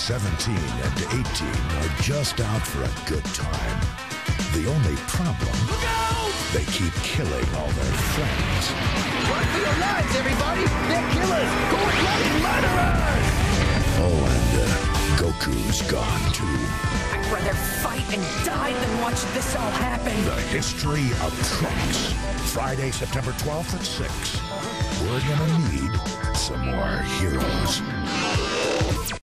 17 and 18 are just out for a good time. The only problem, they keep killing all their friends. Run for your lives, everybody! They're killers! Cold-blooded murderers! Oh, and Goku's gone too. I'd rather fight and die than watch this all happen. The History of Trunks. Friday, September 12th at 6. We're gonna need some more heroes.